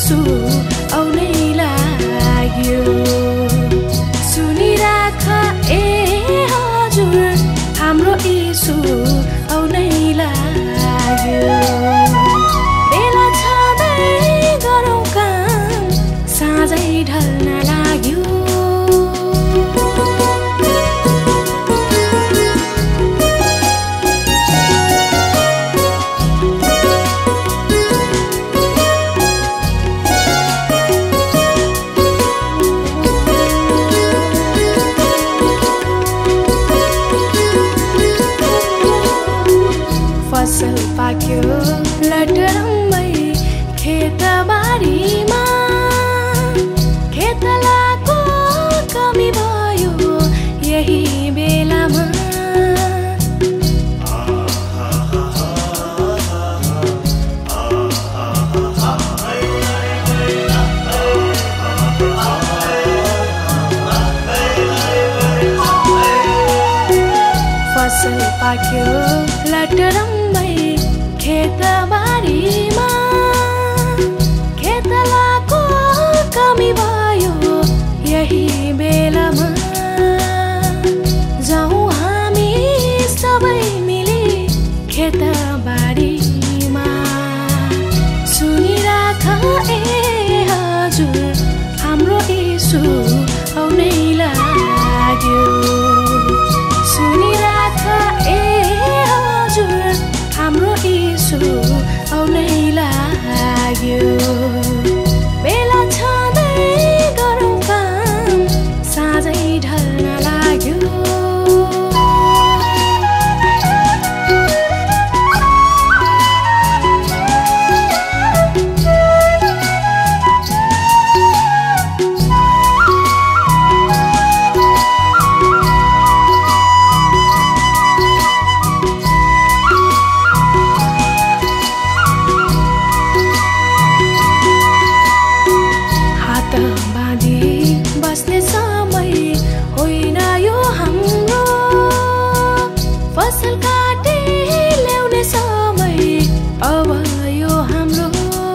यीशु आउनै लाग्यो। सुनिराख ए हजुर हाम्रो यीशु आउनै लाग्यो। बेला छँदै गरौँ काम साँझै ढल्न लाग्यो। फसल पाक्यो लटरम्मै खेतबारीमा, खेतलाको कमी भयो यही बेलामा। फसल पाक्यो लटरम्मै खेतबारीमा, खेतलाको कमी भयो यही बेलामा। जाउँ हामी सबै मिली खेतबारीमा। सुनिराख ए हजुर हाम्रो यीशु आउनै लाग्यो। सुनिराख ए हजुर हाम्रो यीशु आउनै लाग्यो। बेला छँदै गरौँ काम साँझै ढल्न लाग्यो। बाँधी बस्ने समय होइन यो हाम्रो, फसल काटे ल्याउने समय अब यो हाम्रो।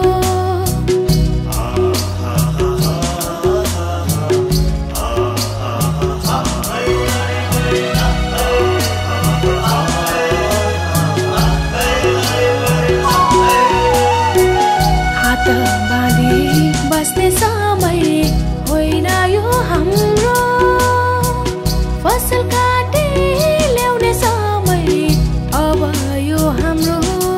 हात बाँधी बस्ने समय होइन यो हाम्रो, फसल काटे ल्याउने समय अब यो हाम्रो।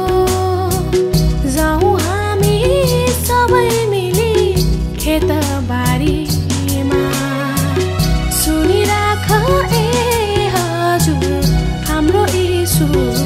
जाउँ हामी सबै मिली खेतबारीमा। सुनिराख ए हजुर हाम्रो यीशु